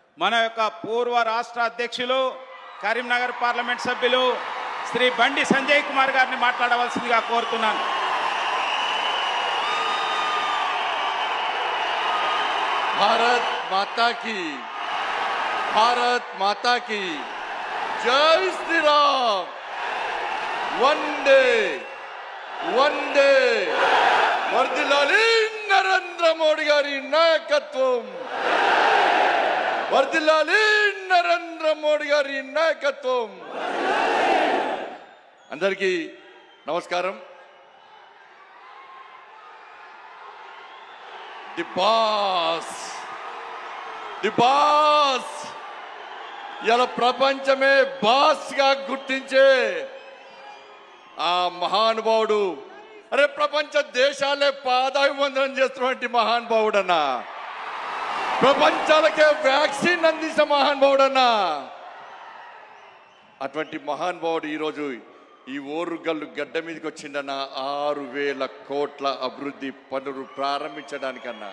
మన యొక్క పూర్వ రాష్ట్ర అధ్యక్షులు కరీంనగర్ పార్లమెంట్ సభ్యులు శ్రీ బండి సంజయ్ కుమార్ గారిని మాట్లాడవలసిందిగా కోరుతున్నాను. భారత్ మాతా की जय श्री राम. వందే వర్ధిల్లాలి నరేంద్ర మోడీ గారి నాయకత్వం. వర్ధిల్లాలి నరేంద్ర మోడీ గారి నాయకత్వం. అందరికీ నమస్కారం. ది బాస్ ఇలా ప్రపంచమే బాస్ గా గుర్తించే ఆ మహానుభావుడు, అరే ప్రపంచ దేశాలే పాదాభివందనం చేస్తున్నటువంటి మహానుభావుడన్నా, ప్రపంచాలకే వ్యాక్సిన్ అందించిన మహానుభావుడన్నా, అటువంటి మహానుభావుడు ఈరోజు ఈ ఓరుగల్లు గడ్డ మీదకి వచ్చిందన్న 6,000 కోట్ల అభివృద్ధి పనులు ప్రారంభించడానికన్నా.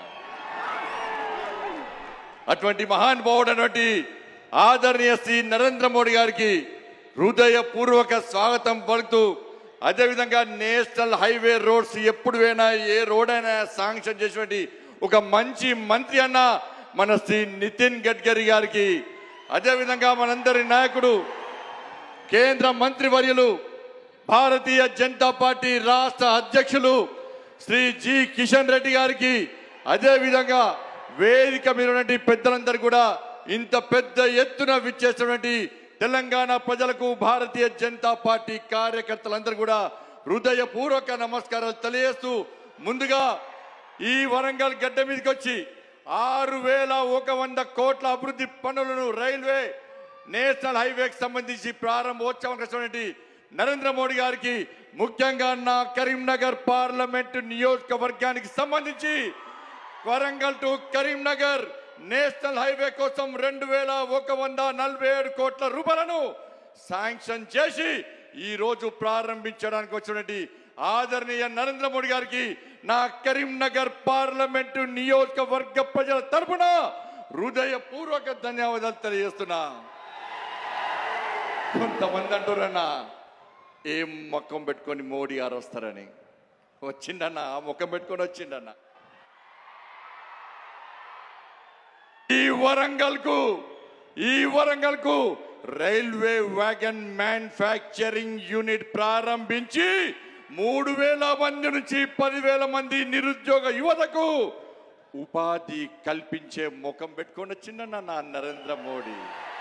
అటువంటి మహానుభావుడు అటువంటి ఆదరణీయ శ్రీ నరేంద్ర మోడీ గారికి హృదయపూర్వక స్వాగతం పలుకుతూ, అదేవిధంగా నేషనల్ హైవే రోడ్స్ ఎప్పుడు అయినా ఏ రోడ్ అయినా శాంక్షన్ చేసినటువంటి ఒక మంచి మంత్రి అన్న మన శ్రీ నితిన్ గడ్కరీ గారికి, అదేవిధంగా మనందరి నాయకుడు కేంద్ర మంత్రివర్యులు భారతీయ జనతా పార్టీ రాష్ట్ర అధ్యక్షులు శ్రీ జి కిషన్ రెడ్డి గారికి, అదేవిధంగా వేదిక మీద ఉన్నటువంటి పెద్దలందరూ కూడా ఇంత పెద్ద ఎత్తున విచ్చేసినటువంటి తెలంగాణ ప్రజలకు భారతీయ జనతా పార్టీ కార్యకర్తలందరూ కూడా హృదయపూర్వక నమస్కారాలు తెలియజేస్తూ, ముందుగా ఈ వరంగల్ గడ్డ మీదకి వచ్చి 6,100 కోట్ల అభివృద్ధి పనులను రైల్వే నేషనల్ హైవేకి సంబంధించి ప్రారంభోత్సవం చేసినటువంటి నరేంద్ర మోడీ గారికి, ముఖ్యంగా నా కరీంనగర్ పార్లమెంటు నియోజకవర్గానికి సంబంధించి Warangal to Karimnagar national highway కోసం 2,147 కోట్ల రూపాయలను శాంక్షన్ చేసి ఈ రోజు ప్రారంభించడానికి వచ్చినటువంటి ఆదరణీయ నరేంద్ర మోడీ గారికి నా కరీంనగర్ పార్లమెంటు నియోజకవర్గ ప్రజల తరపున హృదయపూర్వక ధన్యవాదాలు తెలియజేస్తున్నా. కొంతమంది అంటారన్నా ఏం ముఖం పెట్టుకొని మోడీ గారు వస్తారని. వచ్చిండన్నా, ఆ ముఖం పెట్టుకొని వచ్చిండన్నా. ఈ వరంగల్ కు రైల్వే వ్యాగన్ మ్యానుఫ్యాక్చరింగ్ యూనిట్ ప్రారంభించి 3,000 మంది నుంచి 10,000 మంది నిరుద్యోగ యువతకు ఉపాధి కల్పించే ముఖం పెట్టుకొని వచ్చిందన్న నా నరేంద్ర మోడీ.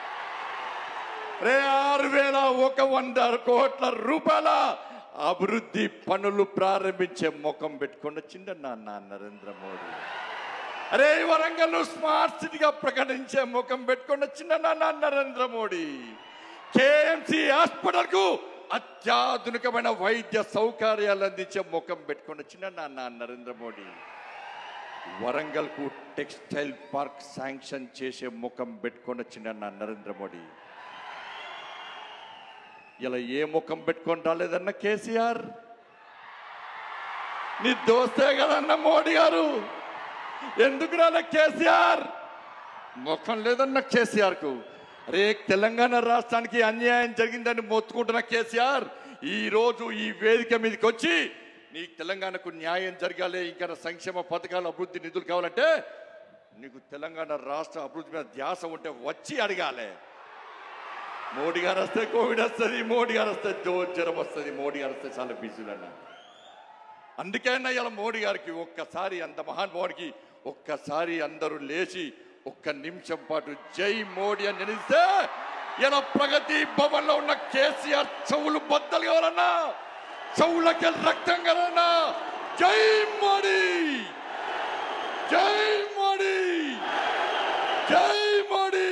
6,100 కోట్ల రూపాయల అభివృద్ధి పనులు ప్రారంభించే ముఖం పెట్టుకొని వచ్చిందన్న నా నరేంద్ర మోడీ. అరే వరంగల్ స్మార్ట్ సిటీగా ప్రకటించే ముఖం పెట్టుకొని వచ్చిందన్న నా నరేంద్ర మోడీ. కేఎంసి హాస్పిటల్ కు అత్యాధునికమైన వైద్య సౌకర్యాలు అందించే ముఖం పెట్టుకొని వచ్చిందన్న నా నరేంద్ర మోడీ. వరంగల్ కు టెక్స్టైల్ పార్క్ శాంక్షన్ చేసే ముఖం పెట్టుకొని వచ్చిందన్న నరేంద్ర మోడీ. ఇలా ఏ ముఖం పెట్టుకొని రాలేదన్న కేసీఆర్? నీ దోస్తే కదన్న మోడీ గారు. ఎందుకు రాలే కేసీఆర్? ముఖం లేదన్న కేసీఆర్ కు. అరే తెలంగాణ రాష్ట్రానికి అన్యాయం జరిగిందని మొత్తుకుంటున్న కేసీఆర్ ఈ రోజు ఈ వేదిక మీదకి వచ్చి నీకు తెలంగాణకు న్యాయం జరగాలి, ఇంకా సంక్షేమ పథకాలు అభివృద్ధి నిధులు కావాలంటే నీకు తెలంగాణ రాష్ట్ర అభివృద్ధి మీద ధ్యాస ఉంటే వచ్చి అడగాలి. మోడీ గారు వస్తే కోవిడ్ వస్తుంది, మోడీ గారు వస్తే జ్వరం వస్తుంది, మోడీ గారు వస్తే చాలా బిజీలు అన్న. అందుకైనా ఇలా మోడీ గారికి ఒక్కసారి, అంత మహానుభావుడికి ఒక్కసారి అందరూ లేచి ఒక్క నిమిషం పాటు జై మోడీ అని నిలిస్తే ఇలా ప్రగతి భవన్ లో ఉన్న కేసీఆర్ చెవులు బద్దలు కావాలన్నా, చెవులకి రక్తం కావాలన్నా. జై మోడీ, జై మోడీ, జై మోడీ.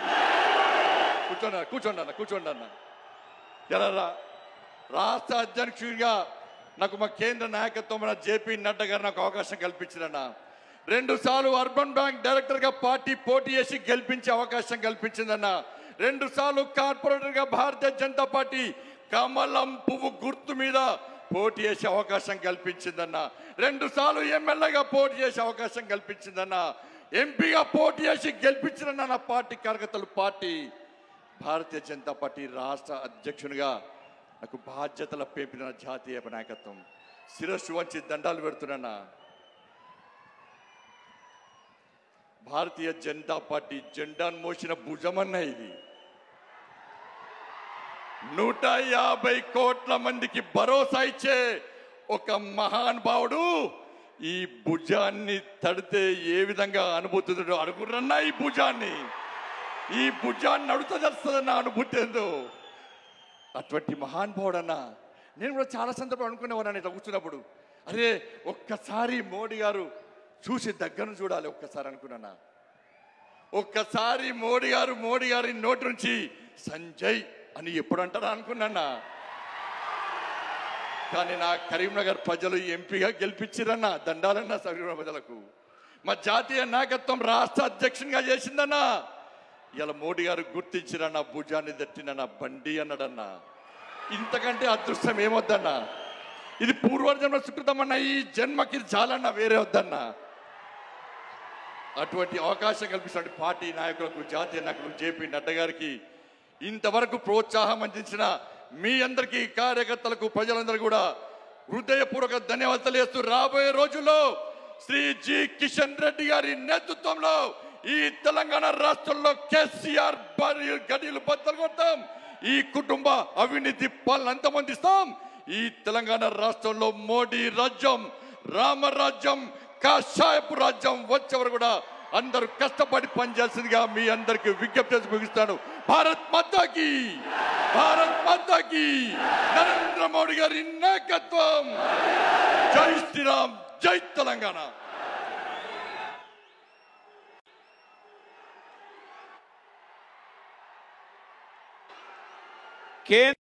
కూర్చోండి అన్న. ఎలా రాష్ట్ర అధ్యక్షుడిగా నాకు మా కేంద్ర నాయకత్వం మన జేపీ నడ్డా గారు నాకు అవకాశం కల్పించారన్న. 2 సార్లు అర్బన్ బ్యాంక్ డైరెక్టర్ గా పార్టీ పోటీ చేసి గెలిపించే అవకాశం కల్పించిందన్న. 2 సార్లు కార్పొరేటర్ గా భారతీయ జనతా పార్టీ కమలం పువ్వు గుర్తు మీద పోటీ చేసే అవకాశం కల్పించిందన్న. 2 సార్లు ఎమ్మెల్యేగా పోటీ చేసే అవకాశం కల్పించిందన్న. ఎంపీగా పోటీ చేసి గెలిపించిన నా పార్టీ కార్యకర్తలు పార్టీ భారతీయ జనతా పార్టీ రాష్ట్ర అధ్యక్షునిగా నాకు బాధ్యతల పేపిన జాతీయ నాయకత్వం శిరస్సు వంచి దండాలు పెడుతున్నా. భారతీయ జనతా పార్టీ జెండాను మోసిన భుజమన్న ఇది. 150 కోట్ల మందికి భరోసా ఇచ్చే ఒక మహానుభావుడు ఈ భుజాన్ని తడితే ఏ విధంగా అనుభూతి అడుగురన్నా. ఈ భుజాన్ని నడుత చేస్తుందన్న అనుభూతి ఏందో. అటువంటి మహానుభావుడన్నా నేను కూడా చాలా సందర్భం అనుకునేవాడిని ఇట్లా కూర్చున్నప్పుడు, అరే ఒక్కసారి మోడీ గారు చూసి దగ్గరను చూడాలి ఒక్కసారి అనుకున్నా. ఒక్కసారి మోడీ గారి నోటి నుంచి సంజయ్ అని ఎప్పుడు అంటారా అనుకున్నా. కానీ నా కరీంనగర్ ప్రజలు ఎంపీగా గెలిపించిరన్నా. దండాలన్నా కరీంనగర్ ప్రజలకు. మా జాతీయ నాయకత్వం రాష్ట్ర అధ్యక్షునిగా చేసిందన్నా. ఇలా మోడీ గారు గుర్తించిరన్నా, భుజాన్ని తట్టినన్నా, బండి అన్నాడన్నా. ఇంతకంటే అదృష్టం ఏమొద్దన్నా. ఇది పూర్వజన్మ సుకృతమన్నా. ఈ జన్మకి చాలన్నా, వేరే వద్దన్నా. అటువంటి అవకాశం కల్పిస్తున్న పార్టీ నాయకులకు, జాతీయ నాయకులకు, జేపీ నడ్డా గారికి, ఇంతవరకు ప్రోత్సాహం అందించిన మీ అందరికీ, కార్యకర్తలకు, ప్రజలందరూ కూడా హృదయపూర్వక ధన్యవాదాలు తెలియజేస్తూ, రాబోయే రోజుల్లో శ్రీ జి కిషన్ రెడ్డి గారి నేతృత్వంలో ఈ తెలంగాణ రాష్ట్రంలో కేసీఆర్ గడియలు బద్దలు కొడతాం. ఈ కుటుంబ అవినీతి పాలన అంతమందిస్తాం. ఈ తెలంగాణ రాష్ట్రంలో మోడీ రాజ్యం, రామరాజ్యం, కాషాయపు రాజ్యం వచ్చేవారు కూడా అందరూ కష్టపడి పనిచేయాల్సిందిగా మీ అందరికీ విజ్ఞప్తి చేసి ముగిస్తాను. భారత్ మాతాకి, భారత్ మాతాకి, నరేంద్ర మోడీ గారి నాయకత్వం. జై శ్రీరామ్, జై తెలంగాణ. కేంద్ర